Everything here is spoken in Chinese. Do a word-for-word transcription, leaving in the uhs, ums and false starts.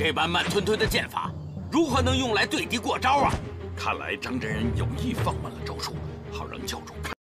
这般慢吞吞的剑法，如何能用来对敌过招啊？ 看来张真人有意放慢了招数，好让教主看。